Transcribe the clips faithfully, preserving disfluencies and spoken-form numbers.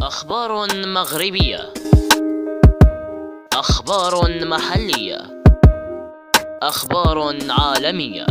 أخبار مغربية، أخبار محلية، أخبار عالمية.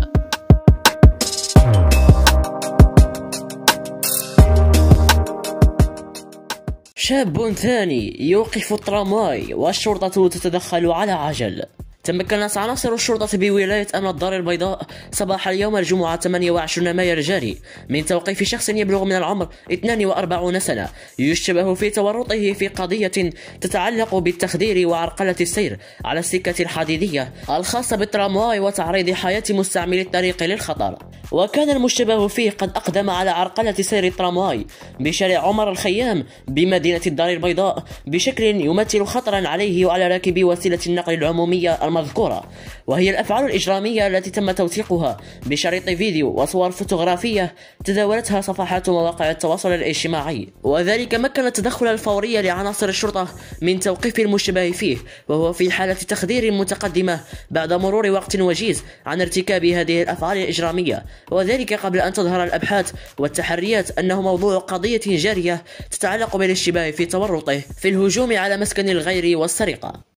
شاب ثاني يوقف الترامواي والشرطة تتدخل على عجل. تمكنت عناصر الشرطة بولاية أمن الدار البيضاء صباح اليوم الجمعة ثمانية وعشرين مايو الجاري من توقيف شخص يبلغ من العمر اثنين وأربعين سنة يشتبه في تورطه في قضية تتعلق بالتخدير وعرقلة السير على السكة الحديدية الخاصة بالترامواي وتعريض حياة مستعملي الطريق للخطر. وكان المشتبه فيه قد أقدم على عرقلة سير الترامواي بشارع عمر الخيام بمدينة الدار البيضاء بشكل يمثل خطرا عليه وعلى راكبي وسيلة النقل العمومية المذكورة، وهي الأفعال الإجرامية التي تم توثيقها بشريط فيديو وصور فوتوغرافية تداولتها صفحات مواقع التواصل الاجتماعي. وذلك مكن التدخل الفوري لعناصر الشرطة من توقيف المشتبه فيه وهو في حالة تخدير متقدمة بعد مرور وقت وجيز عن ارتكاب هذه الأفعال الإجرامية، وذلك قبل أن تظهر الأبحاث والتحريات أنه موضوع قضية جارية تتعلق بالاشتباه في تورطه في الهجوم على مسكن الغير والسرقة.